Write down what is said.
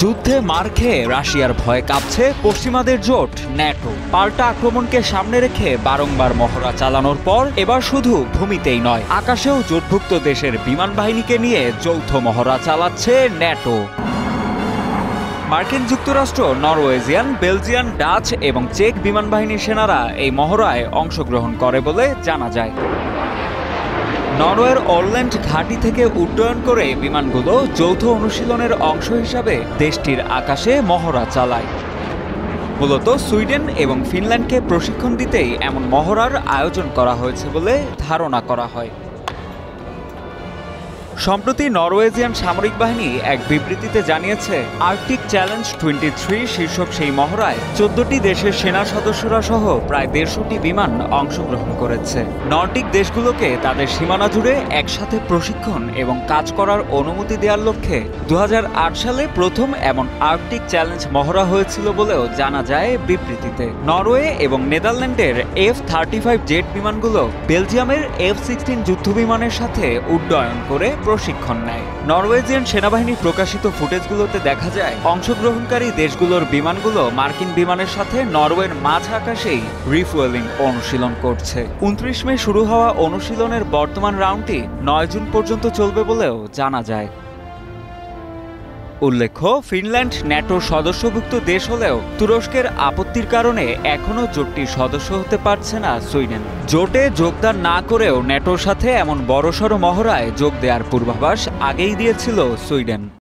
যুদ্ধে মার খেয়ে রাশিয়ার ভয়ে কাঁপছে পশ্চিমাদের জোট ন্যাটো। পাল্টা আক্রমণকে সামনে রেখে বারংবার মহড়া চালানোর পর এবার শুধু ভূমিতেই নয়, আকাশেও জোটভুক্ত দেশের বিমান বাহিনীকে নিয়ে যৌথ মহড়া চালাচ্ছে ন্যাটো। মার্কিন যুক্তরাষ্ট্র, নরওয়েজিয়ান, বেলজিয়ান, ডাচ এবং চেক বিমান বাহিনীর সেনারা এই মহড়ায় অংশগ্রহণ করে বলে জানা যায়। নরওয়ের অরল্যান্ড ঘাঁটি থেকে উড্ডয়ন করে বিমানগুলো যৌথ অনুশীলনের অংশ হিসাবে দেশটির আকাশে মহড়া চালায়। মূলত সুইডেন এবং ফিনল্যান্ডকে প্রশিক্ষণ দিতেই এমন মহড়ার আয়োজন করা হয়েছে বলে ধারণা করা হয়। সম্প্রতি নরওয়েজিয়ান সামরিক বাহিনী এক বিবৃতিতে জানিয়েছে, আর্কটিক চ্যালেঞ্জ 23 শীর্ষক সেই মহড়ায় 14টি দেশের সেনা সদস্যরা সহ প্রায় 150টি বিমান অংশগ্রহণ করেছে। নর্ডিক দেশগুলোকে তাদের সীমানা জুড়ে একসাথে প্রশিক্ষণ এবং কাজ করার অনুমতি দেওয়ার লক্ষ্যে 2008 সালে প্রথম এমন আর্কটিক চ্যালেঞ্জ মহড়া হয়েছিল বলেও জানা যায় বিবৃতিতে। নরওয়ে এবং নেদারল্যান্ডের F-35 জেট বিমানগুলো বেলজিয়ামের F-16 যুদ্ধবিমানের সাথে উড্ডয়ন করে প্রশিক্ষণ নেয়। নরওয়েজিয়ান সেনাবাহিনীর প্রকাশিত ফুটেজগুলোতে দেখা যায়, অংশগ্রহণকারী দেশগুলোর বিমানগুলো মার্কিন বিমানের সাথে নরওয়ের মাঝ আকাশেই রিফুয়েলিং অনুশীলন করছে। 29 মে শুরু হওয়া অনুশীলনের বর্তমান রাউন্ডটি 9 জুন পর্যন্ত চলবে বলেও জানা যায়। উল্লেখ্য, ফিনল্যান্ড ন্যাটোর সদস্যভুক্ত দেশ হলেও তুরস্কের আপত্তির কারণে এখনও জোটটির সদস্য হতে পারছে না সুইডেন। জোটে যোগদান না করেও ন্যাটোর সাথে এমন বড়সড় মহড়ায় যোগ দেওয়ার পূর্বাভাস আগেই দিয়েছিল সুইডেন।